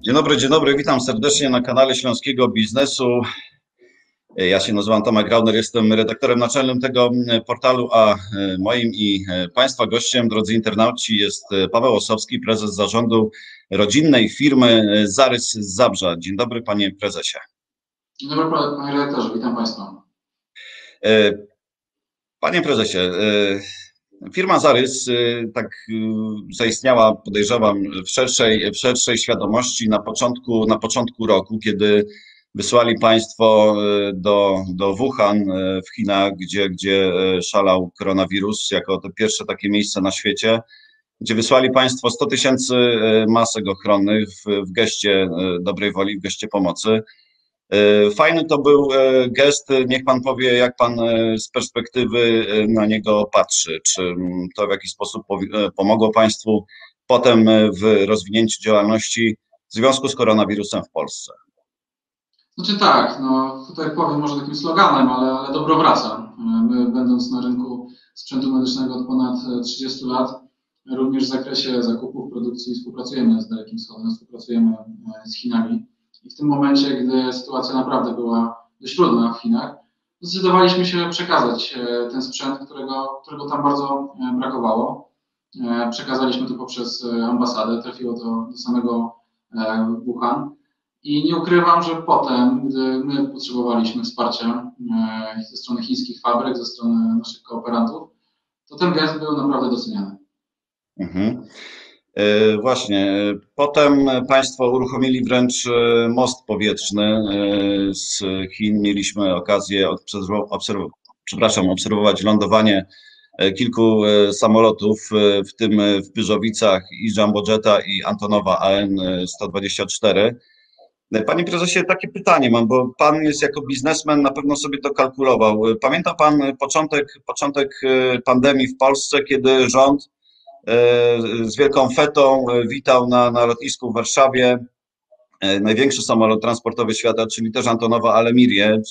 Dzień dobry, witam serdecznie na kanale Śląskiego Biznesu. Ja się nazywam Tomek Grauner, jestem redaktorem naczelnym tego portalu, a moim i Państwa gościem, drodzy internauci, jest Paweł Ossowski, prezes zarządu rodzinnej firmy Zarys z Zabrza. Dzień dobry, panie prezesie. Dzień dobry, panie redaktorze, witam Państwa. Panie prezesie, firma Zarys tak zaistniała, podejrzewam, w szerszej świadomości na początku roku, kiedy wysłali Państwo do Wuhan w Chinach, gdzie szalał koronawirus, jako to pierwsze takie miejsce na świecie, gdzie wysłali Państwo 100 000 masek ochronnych w geście dobrej woli, w geście pomocy. Fajny to był gest. Niech Pan powie, jak Pan z perspektywy na niego patrzy. Czy to w jakiś sposób pomogło Państwu potem w rozwinięciu działalności w związku z koronawirusem w Polsce? Znaczy tak, no tutaj powiem może takim sloganem, ale dobro wraca. My, będąc na rynku sprzętu medycznego od ponad 30 lat, również w zakresie zakupów, produkcji współpracujemy z Dalekim Wschodem, współpracujemy z Chinami. I w tym momencie, gdy sytuacja naprawdę była dość trudna w Chinach, zdecydowaliśmy się przekazać ten sprzęt, którego tam bardzo brakowało. Przekazaliśmy to poprzez ambasadę, trafiło to do samego Wuhan. I nie ukrywam, że potem, gdy my potrzebowaliśmy wsparcia ze strony chińskich fabryk, ze strony naszych kooperantów, to ten gest był naprawdę doceniany. Właśnie, potem Państwo uruchomili wręcz most powietrzny z Chin. Mieliśmy okazję obserwować lądowanie kilku samolotów, w tym w Pyrzowicach i Jumbojeta i Antonowa AN-124. Panie prezesie, takie pytanie mam, bo Pan jest jako biznesmen, na pewno sobie to kalkulował. Pamięta Pan początek pandemii w Polsce, kiedy rząd z wielką fetą witał na lotnisku w Warszawie największy samolot transportowy świata, czyli też Antonowa Ale-Mirię,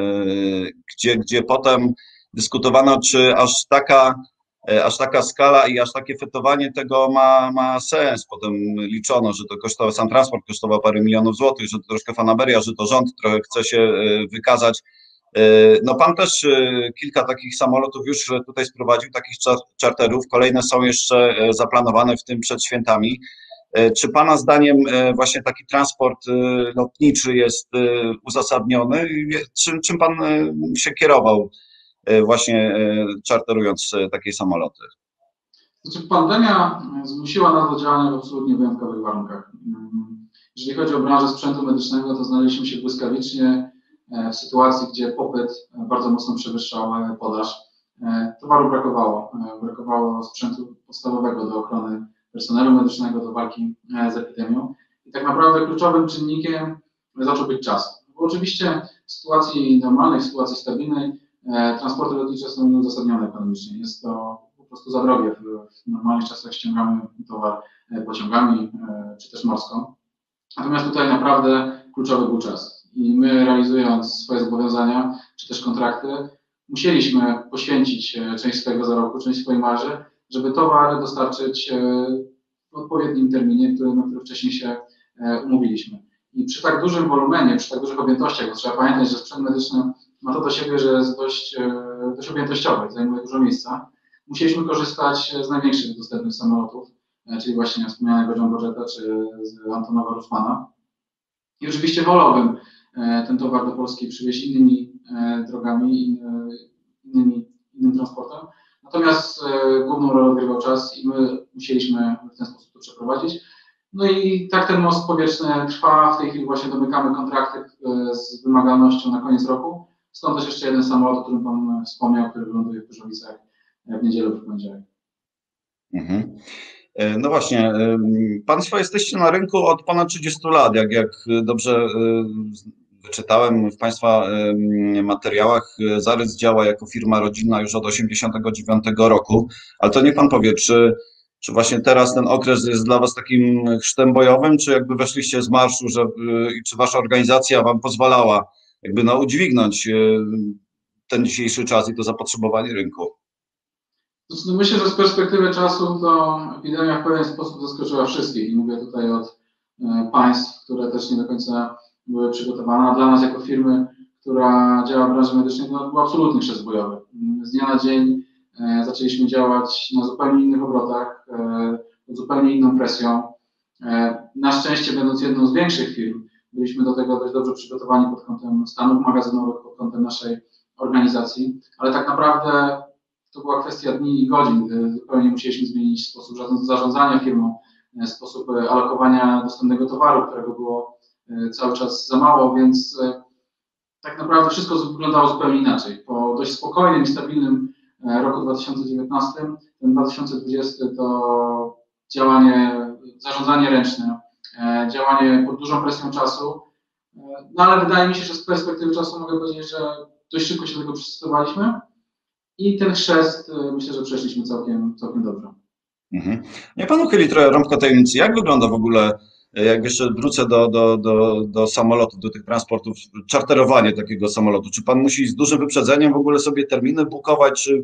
gdzie potem dyskutowano, czy aż taka skala i aż takie fetowanie tego ma sens. Potem liczono, że to kosztowało, sam transport kosztował parę milionów złotych, że to troszkę fanaberia, że to rząd trochę chce się wykazać. No Pan też kilka takich samolotów już tutaj sprowadził, takich czarterów. Kolejne są jeszcze zaplanowane, w tym przed świętami. Czy Pana zdaniem właśnie taki transport lotniczy jest uzasadniony? Czym Pan się kierował właśnie czarterując takie samoloty? Znaczy, pandemia zmusiła nas do działania w absolutnie wyjątkowych warunkach. Jeżeli chodzi o branżę sprzętu medycznego, to znaleźliśmy się błyskawicznie w sytuacji, gdzie popyt bardzo mocno przewyższał podaż. Towaru brakowało. Brakowało sprzętu podstawowego do ochrony personelu medycznego, do walki z epidemią. I tak naprawdę kluczowym czynnikiem zaczął być czas. Bo oczywiście w sytuacji normalnej, w sytuacji stabilnej transporty lotnicze są nieuzasadnione ekonomicznie. Jest to po prostu za drogie. W normalnych czasach ściągamy towar pociągami czy też morską. Natomiast tutaj naprawdę kluczowy był czas. I my, realizując swoje zobowiązania czy też kontrakty, musieliśmy poświęcić część swojego zarobku, część swojej marży, żeby towar dostarczyć w odpowiednim terminie, na który wcześniej się umówiliśmy. I przy tak dużym wolumenie, przy tak dużych objętościach, bo trzeba pamiętać, że sprzęt medyczny ma to do siebie, że jest dość objętościowy, zajmuje dużo miejsca. Musieliśmy korzystać z największych dostępnych samolotów, czyli właśnie wspomnianego Jumbojeta czy z Antonowa Rusmana. I oczywiście wolałbym ten towar do Polski przywieźć innymi drogami, innym transportem. Natomiast główną rolę odgrywał czas i my musieliśmy w ten sposób to przeprowadzić. No i tak ten most powietrzny trwa. W tej chwili właśnie domykamy kontrakty z wymagalnością na koniec roku. Stąd też jeszcze jeden samolot, o którym Pan wspomniał, który wyląduje w Pyrzowicach w niedzielę lub w poniedziałek. No właśnie, Państwo jesteście na rynku od ponad 30 lat, jak dobrze wyczytałem w Państwa materiałach. Zarys działa jako firma rodzinna już od 1989 roku, ale to niech Pan powie, czy właśnie teraz ten okres jest dla Was takim chrztem bojowym, czy jakby weszliście z marszu, i czy Wasza organizacja Wam pozwalała jakby udźwignąć ten dzisiejszy czas i to zapotrzebowanie rynku? No myślę, że z perspektywy czasu to epidemia w pewien sposób zaskoczyła wszystkich. I mówię tutaj od państw, które też nie do końca były przygotowane. A dla nas jako firmy, która działa w branży medycznej, to był absolutny chrzest bojowy. Z dnia na dzień zaczęliśmy działać na zupełnie innych obrotach, pod zupełnie inną presją. Na szczęście, będąc jedną z większych firm, byliśmy do tego dość dobrze przygotowani pod kątem stanów magazynowych, pod kątem naszej organizacji, ale tak naprawdę to była kwestia dni i godzin, gdy zupełnie musieliśmy zmienić sposób zarządzania firmą, sposób alokowania dostępnego towaru, którego było cały czas za mało, więc tak naprawdę wszystko wyglądało zupełnie inaczej. Po dość spokojnym i stabilnym roku 2019, ten 2020 to działanie, zarządzanie ręczne, działanie pod dużą presją czasu, no ale wydaje mi się, że z perspektywy czasu mogę powiedzieć, że dość szybko się do tego przystosowaliśmy i ten chrzest myślę, że przeszliśmy całkiem dobrze. Nie panu chyli trochę rąbka tajemnicy. Jak wygląda w ogóle, jak jeszcze wrócę do samolotów, do tych transportów, czarterowanie takiego samolotu? Czy pan musi z dużym wyprzedzeniem w ogóle sobie terminy bukować, czy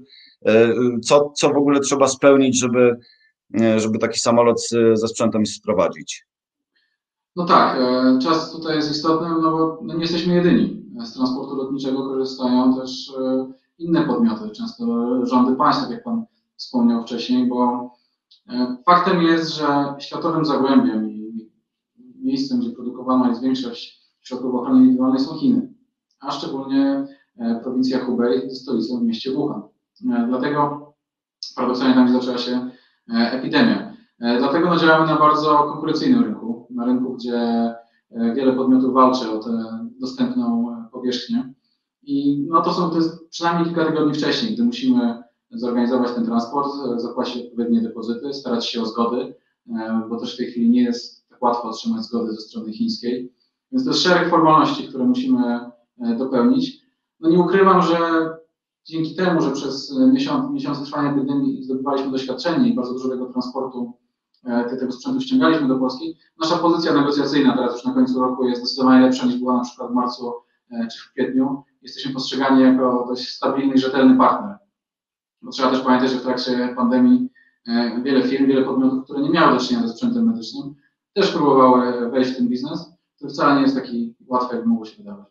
co w ogóle trzeba spełnić, żeby taki samolot ze sprzętem sprowadzić? No tak, czas tutaj jest istotny, no bo nie jesteśmy jedyni. Z transportu lotniczego korzystają też inne podmioty, często rządy państw, tak jak pan wspomniał wcześniej, bo faktem jest, że światowym zagłębiem i miejscem, gdzie produkowana jest większość środków ochrony indywidualnej, są Chiny, a szczególnie prowincja Hubei ze stolicą w mieście Wuhan. Dlatego paradoksalnie tam zaczęła się epidemia. Dlatego działamy na bardzo konkurencyjnym rynku, na rynku, gdzie wiele podmiotów walczy o tę dostępną powierzchnię. I to jest przynajmniej kilka tygodni wcześniej, gdy musimy zorganizować ten transport, zapłacić odpowiednie depozyty, starać się o zgody, bo też w tej chwili nie jest tak łatwo otrzymać zgody ze strony chińskiej. Więc to jest szereg formalności, które musimy dopełnić. No nie ukrywam, że dzięki temu, że przez miesiące trwania epidemii zdobywaliśmy doświadczenie i bardzo dużo tego transportu, tego sprzętu ściągaliśmy do Polski, nasza pozycja negocjacyjna teraz już na końcu roku jest zdecydowanie lepsza niż była na przykład w marcu czy w kwietniu. Jesteśmy postrzegani jako dość stabilny i rzetelny partner. Bo trzeba też pamiętać, że w trakcie pandemii wiele firm, wiele podmiotów, które nie miały do czynienia ze sprzętem medycznym, też próbowały wejść w ten biznes, który wcale nie jest taki łatwy, jak mogło się wydawać.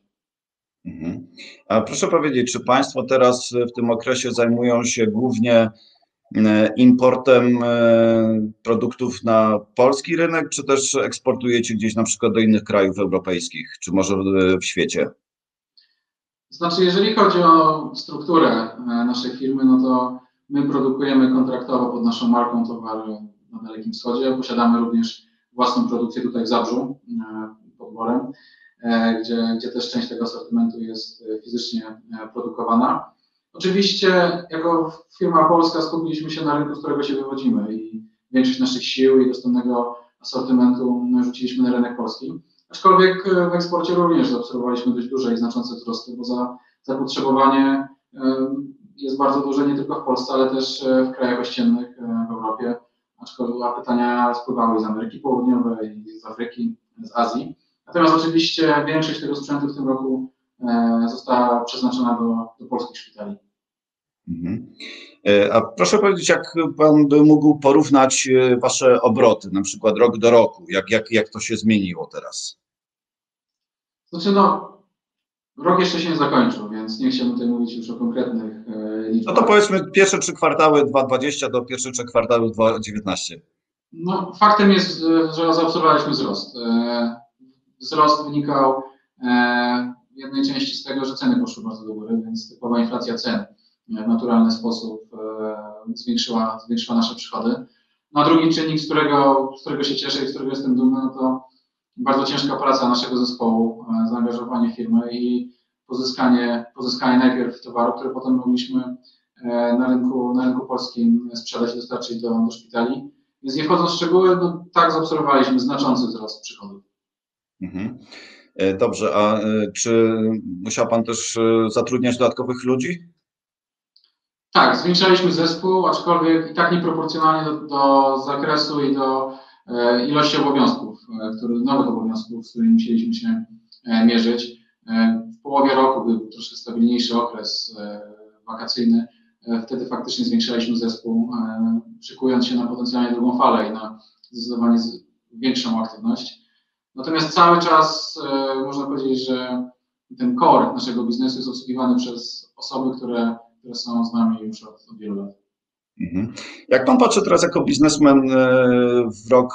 A proszę powiedzieć, czy państwo teraz w tym okresie zajmują się głównie importem produktów na polski rynek, czy też eksportujecie gdzieś na przykład do innych krajów europejskich, czy może w świecie? Znaczy, jeżeli chodzi o strukturę naszej firmy, no to my produkujemy kontraktowo pod naszą marką towary na Dalekim Wschodzie. Posiadamy również własną produkcję tutaj w Zabrzu pod Borem, gdzie też część tego asortymentu jest fizycznie produkowana. Oczywiście jako firma polska skupiliśmy się na rynku, z którego się wywodzimy i większość naszych sił i dostępnego asortymentu rzuciliśmy na rynek polski. Aczkolwiek w eksporcie również zaobserwowaliśmy dość duże i znaczące wzrosty, bo zapotrzebowanie jest bardzo duże nie tylko w Polsce, ale też w krajach ościennych w Europie, aczkolwiek pytania spływały z Ameryki Południowej, z Afryki, z Azji. Natomiast oczywiście większość tego sprzętu w tym roku została przeznaczona do polskich szpitali. A proszę powiedzieć, jak pan by mógł porównać wasze obroty, na przykład rok do roku, jak to się zmieniło teraz? Znaczy rok jeszcze się nie zakończył, więc nie chciałbym tutaj mówić już o konkretnych liczbach. No to powiedzmy pierwsze 3 kwartały 2020 do pierwsze 3 kwartały 2019. No faktem jest, że zaobserwowaliśmy wzrost. Wzrost wynikał w jednej części z tego, że ceny poszły bardzo do góry, więc typowa inflacja cen w naturalny sposób zwiększyła nasze przychody. No a drugi czynnik, z którego się cieszę i z którego jestem dumny, no to bardzo ciężka praca naszego zespołu, zaangażowanie firmy i pozyskanie najpierw towaru, który potem mogliśmy na rynku polskim sprzedać i dostarczyć do szpitali. Więc nie wchodząc w szczegóły, tak zaobserwowaliśmy znaczący wzrost przychodów. Dobrze, a czy musiał pan też zatrudniać dodatkowych ludzi? Tak, zwiększaliśmy zespół, aczkolwiek i tak nieproporcjonalnie do zakresu i do ilości obowiązków, nowych obowiązków, z którymi musieliśmy się mierzyć. W połowie roku był troszkę stabilniejszy okres wakacyjny. Wtedy faktycznie zwiększaliśmy zespół, szykując się na potencjalnie drugą falę i na zdecydowanie większą aktywność. Natomiast cały czas można powiedzieć, że ten core naszego biznesu jest obsługiwany przez osoby, które są z nami już od wielu lat. Jak pan patrzy teraz jako biznesmen w rok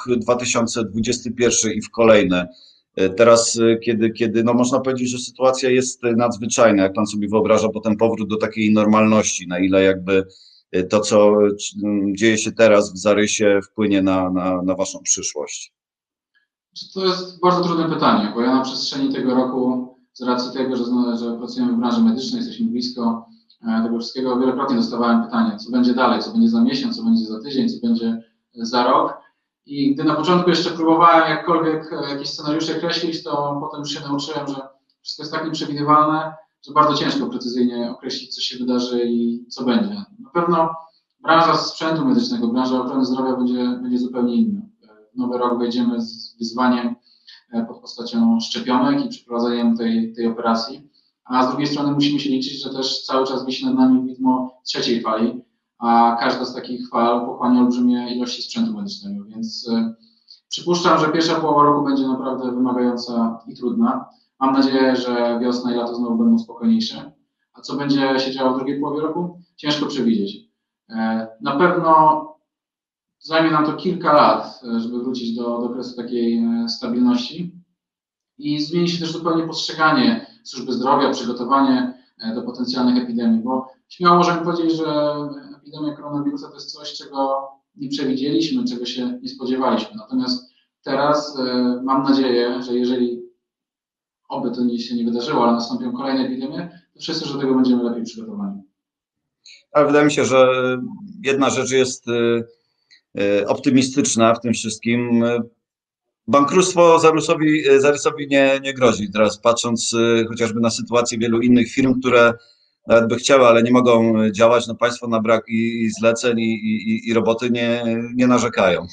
2021 i w kolejne, teraz kiedy no można powiedzieć, że sytuacja jest nadzwyczajna, jak pan sobie wyobraża potem powrót do takiej normalności, na ile jakby to, co dzieje się teraz w zarysie, wpłynie na waszą przyszłość? To jest bardzo trudne pytanie, bo ja na przestrzeni tego roku, z racji tego, że pracujemy w branży medycznej, jesteśmy blisko tego wszystkiego, wielokrotnie dostawałem pytanie, co będzie dalej, co będzie za miesiąc, co będzie za tydzień, co będzie za rok. I gdy na początku jeszcze próbowałem jakkolwiek jakieś scenariusze kreślić, to potem już się nauczyłem, że wszystko jest tak nieprzewidywalne, że bardzo ciężko precyzyjnie określić, co się wydarzy i co będzie. Na pewno branża sprzętu medycznego, branża ochrony zdrowia będzie zupełnie inna. W nowy rok wejdziemy z wyzwaniem pod postacią szczepionek i przeprowadzeniem tej operacji, a z drugiej strony musimy się liczyć, że też cały czas wisi nad nami widmo trzeciej fali, a każda z takich fal pochłania olbrzymie ilości sprzętu medycznego, więc przypuszczam, że pierwsza połowa roku będzie naprawdę wymagająca i trudna. Mam nadzieję, że wiosna i lato znowu będą spokojniejsze. A co będzie się działo w drugiej połowie roku? Ciężko przewidzieć. Na pewno zajmie nam to kilka lat, żeby wrócić do okresu takiej stabilności i zmieni się też zupełnie postrzeganie służby zdrowia, przygotowanie do potencjalnych epidemii, bo śmiało możemy powiedzieć, że epidemia koronawirusa to jest coś, czego nie przewidzieliśmy, czego się nie spodziewaliśmy. Natomiast teraz mam nadzieję, że jeżeli oby to się nie wydarzyło, ale nastąpią kolejne epidemie, to wszyscy już do tego będziemy lepiej przygotowani. Ale wydaje mi się, że jedna rzecz jest optymistyczna w tym wszystkim. Bankructwo zarysowi nie grozi. Teraz patrząc chociażby na sytuację wielu innych firm, które nawet by chciały, ale nie mogą działać, no państwo na brak i zleceń i roboty nie narzekają.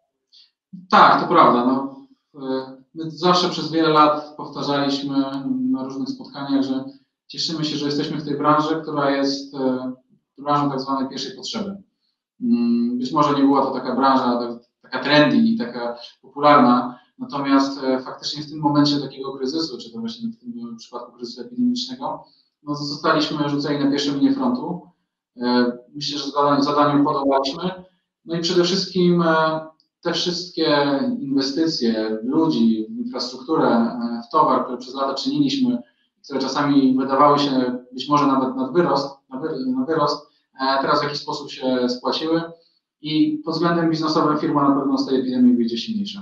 Tak, to prawda. No, my zawsze przez wiele lat powtarzaliśmy na różnych spotkaniach, że cieszymy się, że jesteśmy w tej branży, która jest branżą tak zwanej pierwszej potrzeby. Być może nie była to taka branża, taka trendy i taka popularna, natomiast faktycznie w tym momencie takiego kryzysu, czy to właśnie w tym przypadku kryzysu epidemicznego, no zostaliśmy rzuceni na pierwszą linię frontu. Myślę, że zadaniu podołaliśmy. No i przede wszystkim te wszystkie inwestycje w ludzi, w infrastrukturę, w towar, które przez lata czyniliśmy, które czasami wydawały się być może nawet na wyrost, teraz w jakiś sposób się spłaciły i pod względem biznesowym firma na pewno z tej epidemii wyjdzie silniejsza.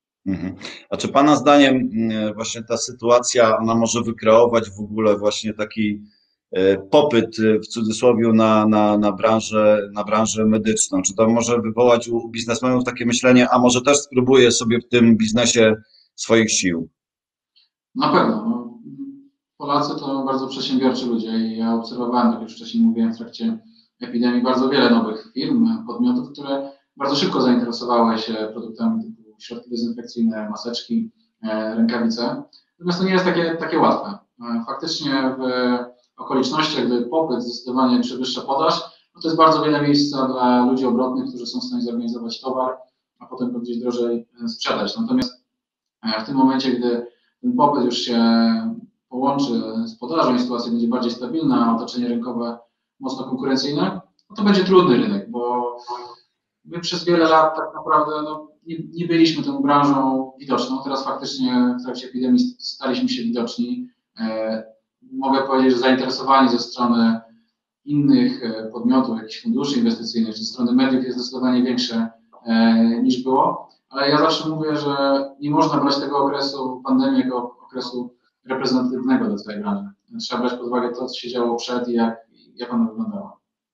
A czy Pana zdaniem właśnie ta sytuacja, ona może wykreować w ogóle właśnie taki popyt w cudzysłowie na branżę medyczną? Czy to może wywołać u biznesmenów takie myślenie, a może też spróbuję sobie w tym biznesie swoich sił? Na pewno. No, Polacy to bardzo przedsiębiorczy ludzie i ja obserwowałem, jak już wcześniej mówiłem, w trakcie epidemii bardzo wiele nowych firm, podmiotów, które bardzo szybko zainteresowały się produktami typu środki dezynfekcyjne, maseczki, rękawice. Natomiast to nie jest takie łatwe. Faktycznie w okolicznościach, gdy popyt zdecydowanie przewyższa podaż, no to jest bardzo wiele miejsca dla ludzi obrotnych, którzy są w stanie zorganizować towar, a potem go gdzieś drożej sprzedać. Natomiast w tym momencie, gdy ten popyt już się połączy z podażą i sytuacja będzie bardziej stabilna, a otoczenie rynkowe mocno konkurencyjne, no to będzie trudny rynek, bo my przez wiele lat tak naprawdę nie byliśmy tą branżą widoczną. Teraz faktycznie w trakcie epidemii staliśmy się widoczni. Mogę powiedzieć, że zainteresowanie ze strony innych podmiotów, jakichś funduszy inwestycyjnych, czy ze strony mediów jest zdecydowanie większe niż było, ale ja zawsze mówię, że nie można brać tego okresu pandemii jako okresu reprezentatywnego dla całej branży. Trzeba brać pod uwagę to, co się działo przed i jak ona wyglądała.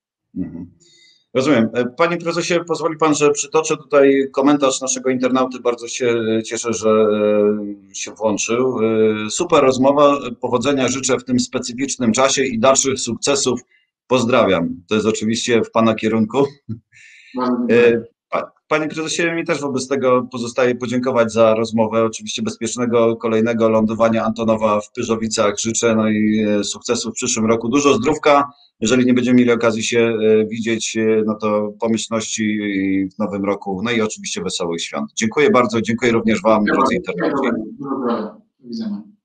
Rozumiem. Panie prezesie, pozwoli pan, że przytoczę tutaj komentarz naszego internauty. Bardzo się cieszę, że się włączył. Super rozmowa. Powodzenia życzę w tym specyficznym czasie i dalszych sukcesów. Pozdrawiam. To jest oczywiście w pana kierunku. Panie prezesie, mi też wobec tego pozostaje podziękować za rozmowę. Oczywiście bezpiecznego kolejnego lądowania Antonowa w Pyrzowicach życzę, no i sukcesu w przyszłym roku. Dużo zdrówka. Jeżeli nie będziemy mieli okazji się widzieć, no to pomyślności w nowym roku, no i oczywiście wesołych świąt. Dziękuję bardzo, dziękuję również Wam, drodzy internauci. Do widzenia.